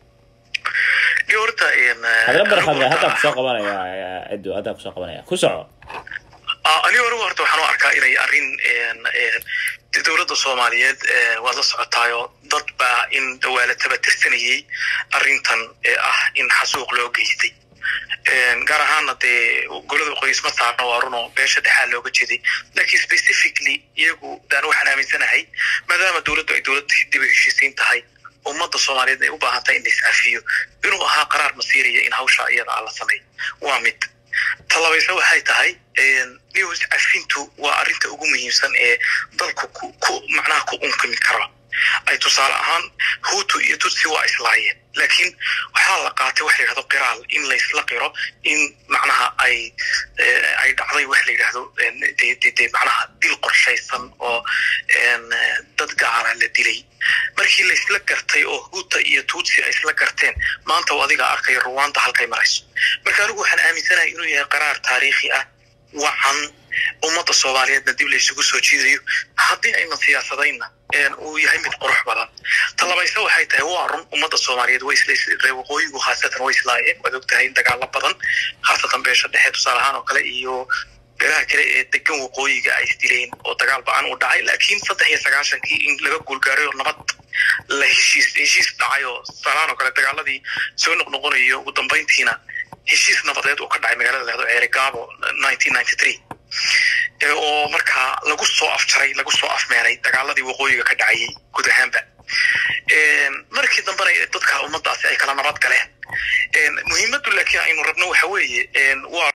horta in hadda barxada hadda ku soo qabanaya ciddu hadda ku soo qabanaya ku soco ah ani hore horta waxaan u arkaa inay arin een dowladda Soomaaliyeed waa la socotaayo dad baa in dawladaba tirsanayay arrintan ee ah in xasuuq loo geystay gaar ahaan de golada qoysma saarno waaruno beesha dhaxal looga jeeday laakiin specifically iyagu daan waxaan aaminsanahay maadaama dowladdu ay dowlad dib u heshiisiin tahay ummadda Soomaaliyeed ay u baahan tahay in la isaafiyo inuu ahaa qaraar masiiriya in hawsha iyada la sameeyo waa mid talabaysa waxay tahay news afintu waa arrinta ugu muhiimsan ee dalku ku macnaha ku unkami karo ay tusaale ahaan Hutu iyo Tutsi waa islaayeen laakiin waxaa la qaatay wax la yiraahdo qiraal in la isla qiro in macnaha ay ay dhacday wax la yiraahdo de macnaha dil qorshaysan oo dad gaar ah la dilay markii la isla gartay oo Hutu iyo Tutsi ay isla garteen maanta wadiga arkay Rwanda halkay marayso marka anigu waxaan aaminsanahay inuu yahay qaraar taariikhi ah waxaan ummadda Soomaaliyeed dib la isugu soo jiidayo haddii ay siyaasadayna een uu yahay mid qurux badan talabaysa waxay tahay waa run ummadda Soomaaliyeed way isla waqooyigu khaasatan way islaayeen wada ogtahay dagaal badan khaasatan beesha dhexe tusaale ahaan oo kale iyo beelaha kale ee degan waqooyiga ay isdileen oo dagaal baan u dhacay laakiin saddex iyo sagaashan kii in laga guulgaaray oo nabad la heshiis heshiis dhacay oo salaan oo kale dagaaladii soo noqnoqonayo ugu dambeyntiina heshiis nabadeed oo ka dhacay magaalada Leedo ee Gaabo nineteen ninety-three oo markaa lagu soo afjaray lagu soo afmeeray dagaaladii waqooyiga ka dhacay guud ahaanba een markii dambana dadka ummaddaasi ay kala nabad galeen een muhiimadu laakiin aynu rabno waxa weeye een waa